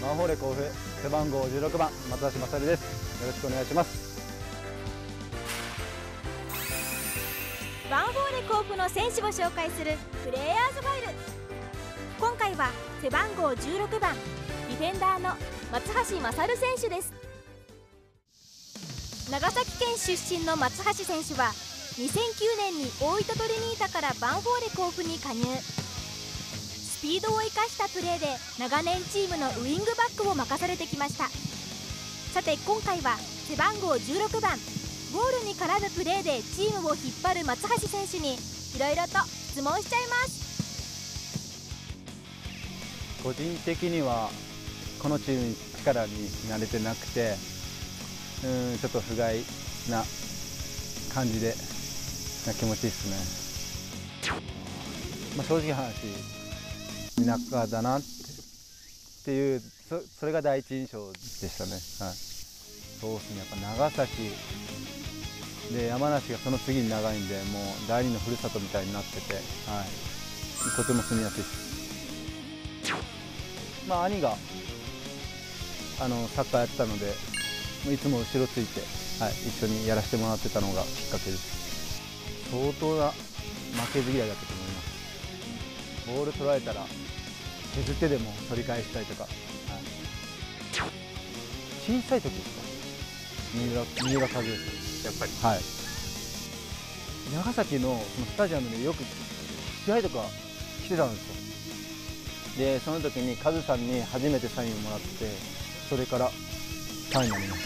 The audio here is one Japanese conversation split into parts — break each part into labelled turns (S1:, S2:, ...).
S1: マンホーレ甲府背番号16番松橋勝です。よろしくお願いします。
S2: ヴァンフォーレ甲府の選手を紹介するプレイヤーズファイル。今回は背番号16番ディフェンダーの松橋勝選手です。長崎県出身の松橋選手は2009年に大分トリニータからヴァンフォーレ甲府に加入。スピードを生かしたプレーで長年チームのウイングバックを任されてきました。さて今回は背番号16番ゴールに絡むプレーでチームを引っ張る松橋選手にいろいろと質問しちゃいます。
S1: 個人的にはこのチームに力に慣れてなくてちょっと不甲斐な感じでな気持ちいいですね。正直な話田舎だなっていうそれが第一印象でしたね。はい、そうですね。やっぱ長崎で山梨がその次に長いんで、もう第二のふるさとみたいになってて、はい、とても住みやすいです。兄がサッカーやってたのでいつも後ろついて、はい、一緒にやらせてもらってたのがきっかけです。相当な負けず嫌いだったと思います。ボール取られたら削ってでも取り返したいとか、はい、小さい時ですか、三浦和義やっぱり、はい、長崎のそのスタジアムでよく試合とか来てたんですよ。でその時にカズさんに初めてサインをもらって、それからファンになりました。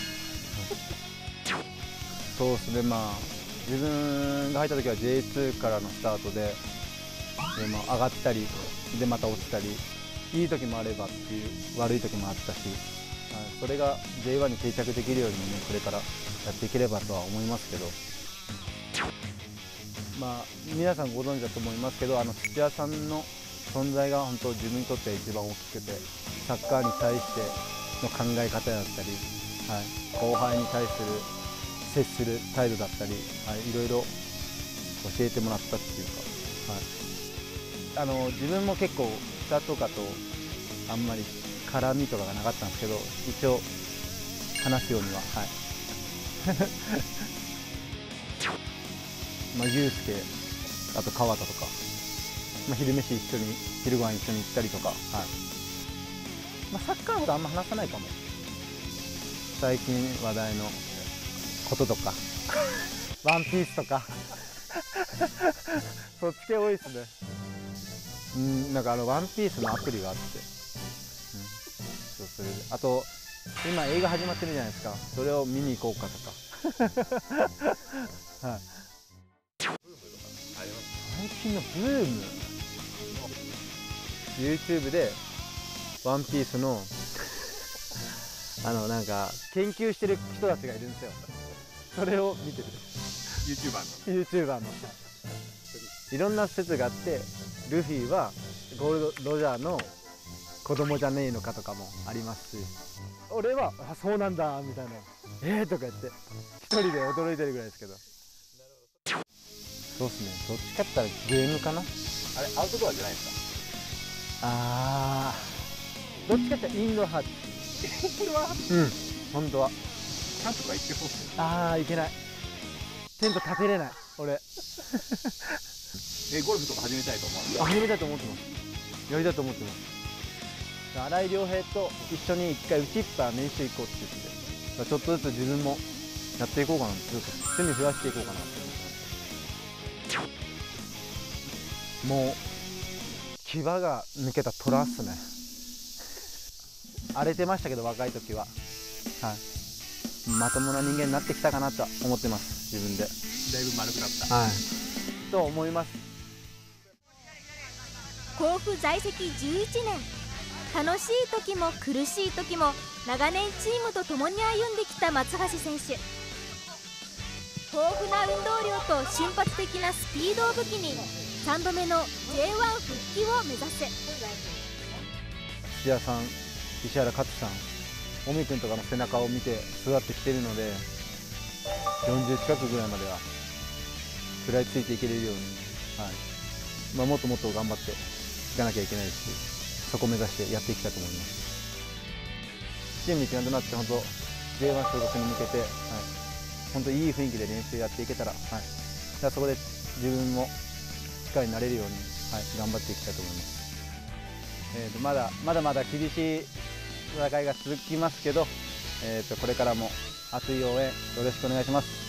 S1: そうですね。自分が入った時は J2 からのスタートで、上がったりでまた落ちたり、いい時もあればっていう悪い時もあったし、それが J1 に定着できるようにね、これからやっていければとは思いますけど、皆さんご存知だと思いますけど、土屋さんの存在が本当自分にとっては一番大きくて、サッカーに対しての考え方だったり、はい、後輩に対する接する態度だったり、はい、いろいろ教えてもらったっていうか、はい、自分も結構下とかとあんまり絡みとかがなかったんですけど、一応話すようには、はい祐介、あと川田とか、昼飯一緒に、昼ご飯一緒に行ったりとか、はい、サッカーのことあんま話さないかも。最近話題のこととかワンピースとかそっち系多いですね。なんかワンピースのアプリがあって、それであと今映画始まってるじゃないですか。それを見に行こうかとかはい、最近のブーム、YouTube でワンピースのなんか研究してる人たちがいるんですよ。それを見てる。 YouTuber のいろんな説があって、ルフィはゴールド・ロジャーの子供じゃねえのかとかもありますし、俺は「あ、そうなんだ」みたいな「とか言って一人で驚いてるぐらいですけど。そうっすね。どっちかって言ったらゲームかな。あれアウトドアじゃないですか。どっちかって言ったらインド派。これは本当はキャンプとか行ってそうですよ。行けない。テント立てれない俺。ゴルフとか始めたいと思う。始めたいと思ってます。やりたいと思ってます。新井良平と一緒に一回打ちっぱ練習行こうって言って、ちょっとずつ自分もやっていこうかな。ちょっと趣味増やしていこうかなって思ってます。もう牙が抜けた虎っすね。荒れてましたけど若い時は、はい、まともな人間になってきたかなと思ってます。自分でだいぶ丸くなった、はい、と思います。
S2: 甲府在籍11年、楽しい時も苦しい時も長年チームと共に歩んできた松橋選手。豊富な運動量と瞬発的なスピードを武器に3度目の J1 復帰を目指す。
S1: 土屋さん、石原勝さん、尾身君とかの背中を見て育ってきてるので、40近くぐらいまでは食らいついていけれるように、はい、もっともっと頑張っていかなきゃいけないし、そこを目指してやっていきたいと思います。 チーム一丸となって本当 J1 昇格に向けて、本当いい雰囲気で練習やっていけたら、じゃあそこで自分も力になれるように、頑張っていきたいと思います。まだまだ厳しい戦いが続きますけど、これからも熱い応援よろしくお願いします。